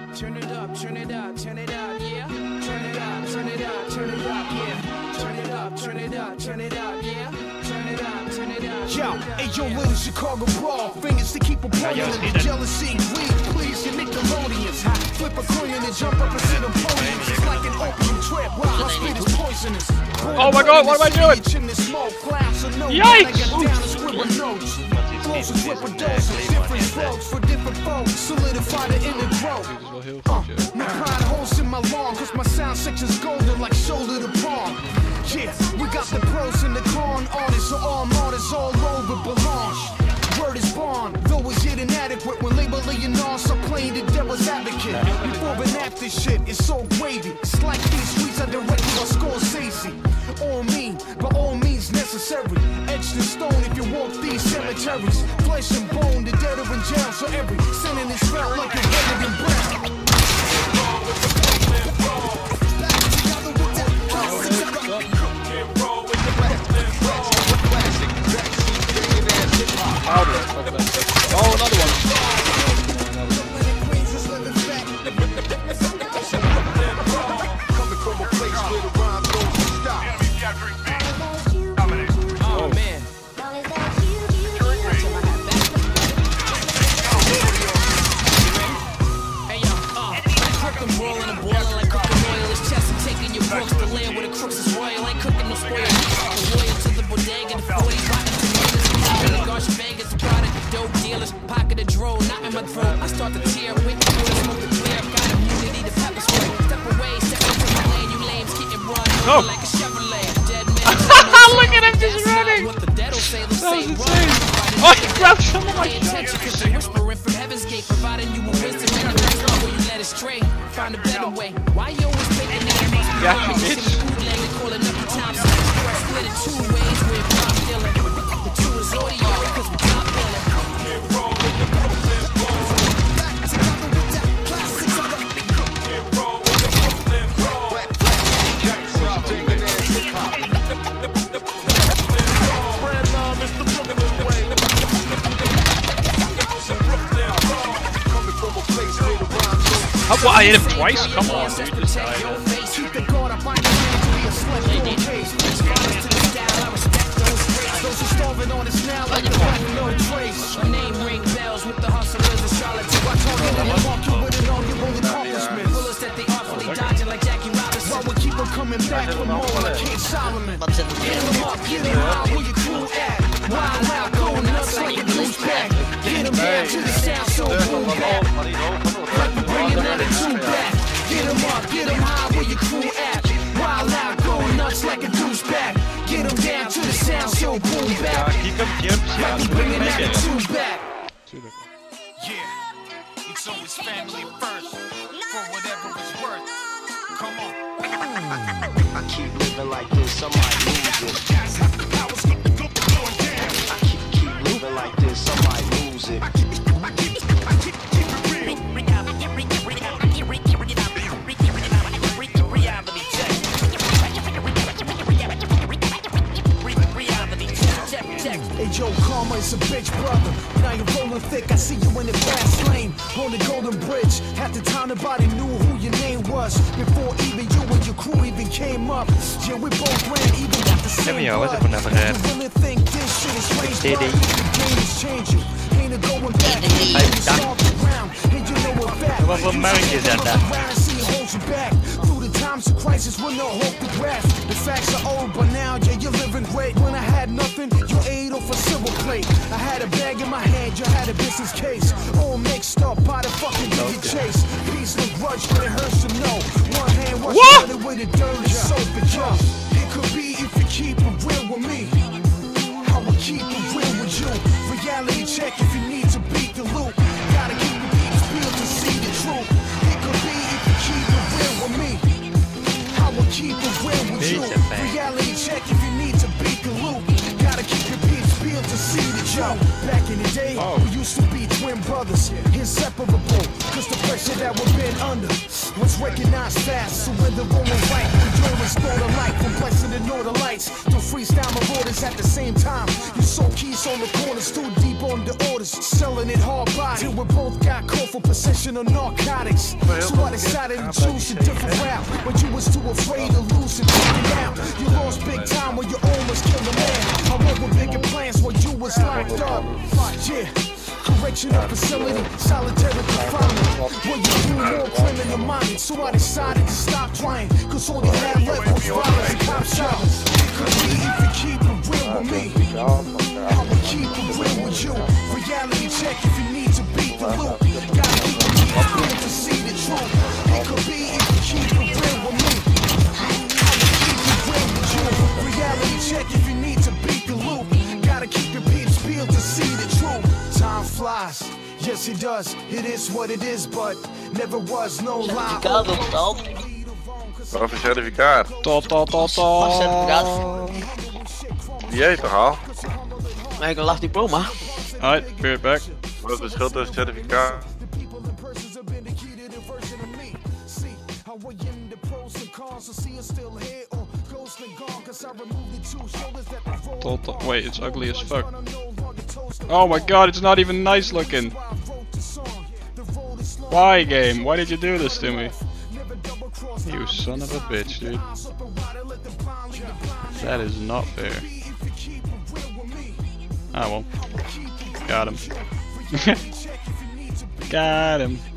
Turn it up, turn it up, turn it up, yeah. Turn it up, turn it up, turn it up, yeah. Turn it up, turn it up, turn it up, yeah. Turn it up, turn it up. Yo, hey yo, little Chicago Brawl, fingers to keep a point. Jealousy, weed, please, you Nickelodeons. Flip a coin and then jump up and sit on podiums. It's like an opium trip. My spit is poisonous. Oh my god, what am I doing? Yikes! Different strokes for different folks. Solidify the inner growth. No pride holes in my lawn, cause my sound section's golden like shoulder to palm. Yeah, we got the pros and the con artists, so all artists all over Belange. Word is born, though it's yet inadequate when labeling us are playing the devil's advocate. Before and after shit, it's so gravy. It's like these streets are directed by Scorsese. All mean, by all means necessary. Etched in stone if you walk these cemeteries. Flesh and bone, the dead are in jail, so every sentence is felt like a better than breath. Oh, another one. Oh man. Hey yo, cooking, boiling and boiling like cooking oil. It's chest and taking your books. The land where the crooks is royal. Ain't cooking no spoil. Royal to the bodega, the 40s, rotten tomatoes. Gosh, Vegas, product of dope dealers. Pocket of drone, not in my throat. I start to tear with the water, smoke the clear. Got immunity to pepper spray. Step away, step into the lane. You lames getting run like a Chevrolet. Dead man. Look at him just running. What the dead will say, they'll say insane. Oh, he grabbed some of my attention, cause you're whispering from heaven's gate, providing you with wisdom and the rest where you let it stray. Find a better way. Why you always thinking that you must be calling up the time split it two ways with pop dealing. The two is audio, cause we top billing. What, I hit him twice? Come on, dude, just died. My name ring bells with the hustlers and charlatans. Bullets that they awfully dodging like Jackie Robinson. While we keep them coming back for more like King Solomon. Get them up, get them high, where your crew at? Wild out, going nuts like a douchebag. Get them down to the sound so boom back. Like we bringing attitude back. Get them up, get them high, where your crew at? Wild out, going nuts like a douchebag. Get them down to the sound so boom back. Like we bringing attitude back. Yeah, it's always family first. For whatever it's worth. Come on. I keep living like this, I might lose it. I keep living like this, I might lose it. Hey Joe, karma is a bitch, brother. Now you're rolling thick, I see you in the fast lane. On the Golden Bridge, at the time nobody knew who your name was. Before even you and your crew even came up. Yeah, we both ran, even got the same blood. You really think this shit is strange, but the game is changing. Ain't a going back, ain't a soft around. And you know we're back. Vad var märket detta? Through the times of crisis with no hope to grasp. The facts are old, but now, yeah, you're living great. When I had nothing, you ate off a silver plate. I had a bag in my hand, you had a business case. All mixed up by the fucking dirty chase. Peace no grudge, but it hurts to know. One hand wash the with the dirty soap and jump. It could be if you keep it real with me. I will keep it real with you. Reality check if you need to beat the loop. Gotta keep the beats real to see the truth. It could be if you keep it real with me. I will keep it real with you. Reality check if you need to beat the loop. Gotta keep your beats real to see the truth. Back in the day, we used to be twin brothers, inseparable. Cause the pressure that we've been under. was recognized fast, so when the rolling right, we always throw the light from blessed and northern lights. Do freestyle my orders at the same time. You sold keys on the corners, too deep on the orders, selling it hard body. Till we both got caught for possession of narcotics. So I decided to choose a different route, but you was too afraid to lose and figure out. You lost big time when you almost killed a man. I went with bigger plans while you was locked up. Yeah. Correctional facility, solitary confinement. Well, you do more criminal minded, so I decided to stop trying. Cause all you had left was violence and cop shots. Could be if you keep it real with me, I'ma keep it real with you. Reality check if you need to beat the loop. Gotta keep it real to see the truth. It could be if you keep it real with me, I'ma keep it real with you. Reality check if you need to beat the loop. Gotta keep your peeps peeled to see the truth. Time flies, yes it does, it is what it is, but never was no lie. Certificaat opgesteld. Wat voor certificaat? Tot. Wacht, certificaat. Jij toch al? Maar ik een laag diploma. Alright, be right back. Wat is het verschil tussen certificaat? Tot. Wait, it's ugly as fuck. Oh my god, it's not even nice looking. Why, game? Why did you do this to me? You son of a bitch, dude. That is not fair. Ah well. Got him. Got him.